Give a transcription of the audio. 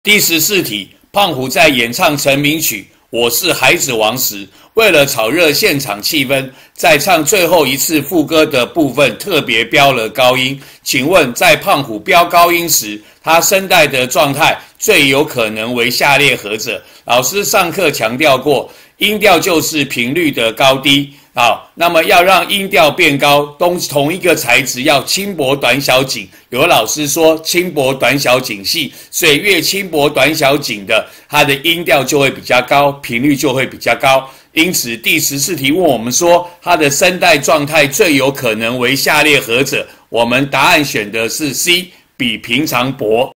第14题，胖虎在演唱成名曲《我是孩子王》时，为了炒热现场气氛，在唱最后一次副歌的部分特别飙了高音。请问，在胖虎飙高音时，他声带的状态最有可能为下列何者？老师上课强调过，音调就是频率的高低。好，那么要让音调变高，同一个材质要轻薄短小紧。有老师说轻薄短小紧细，所以越轻薄短小紧的，它的音调就会比较高，频率就会比较高。因此第14题问我们说，它的声带状态最有可能为下列何者？我们答案选的是 C， 比平常薄。